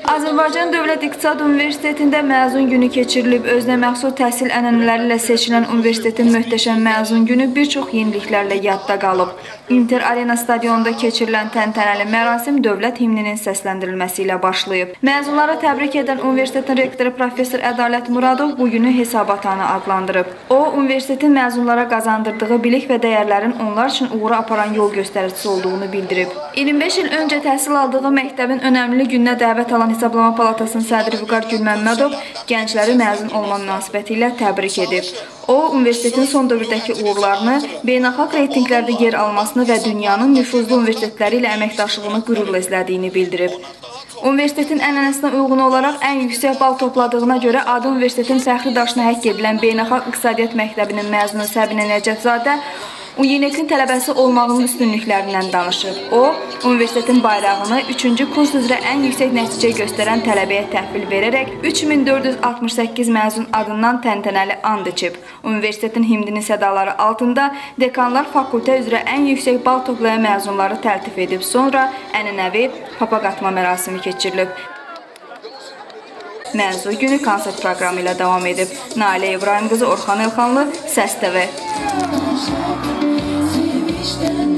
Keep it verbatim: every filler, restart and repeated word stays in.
Azərbaycan Dövlət İqtisad Universitetində məzun günü keçirilib. Özünə məxsus təhsil ənənələri ilə seçilən universitetin möhtəşəm məzun günü bir çox yeniliklərlə yadda qalıb. Inter Arena stadionunda keçirilən təntənəli mərasim dövlət himninin səsləndirilməsi ilə başlayıb. Məzunları təbrik edən universitetin rektoru Professor Ədalət Muradov bu günü hesabatanı adlandırıb. O, universitetin məzunlara qazandırdığı bilik və dəyərlərin onlar üçün uğura aparan yol göstəricisi olduğunu bildirib. iyirmi beş il öncə təhsil aldığı məktəbin önəmli gününə dəvət alan Hesablama Palatasının sədri Vüqar Gülməmmədov gəncləri məzun olma münasibəti ilə təbrik edib. O, universitetin son dövrdəki uğurlarını, beynəlxalq reytinqlərdə yer almasını və dünyanın nüfuzlu universitetləri ilə əməkdaşlığını qürurla izlədiyini bildirib. Universitetin ənənəsinə uyğun olaraq ən yüksək bal topladığına görə adı universitetin fəxri daşına həkk edilən Beynəlxalq İqtisadiyyat Məktəbinin məzunu Səbinə Nəcəfzadə U Y N K-in tələbəsi olmağının üstünlüklərindən danışıb. O, universitetin bayrağını üçüncü kurs üzrə ən yüksək nəticə göstərən tələbəyə təhvil verərək üç min dörd yüz altmış səkkiz məzun adından təntənəli and içib. Universitetin himninin sədaları altında dekanlar fakültə üzrə ən yüksək bal toplayan məzunları təltif edib. Sonra ənənəvi papaq atma mərasimi keçirilib. Məzun günü konsert proqramı ilə davam edib. Nalə İbrahim qızı, Orxan Elxanlı, Səs T V.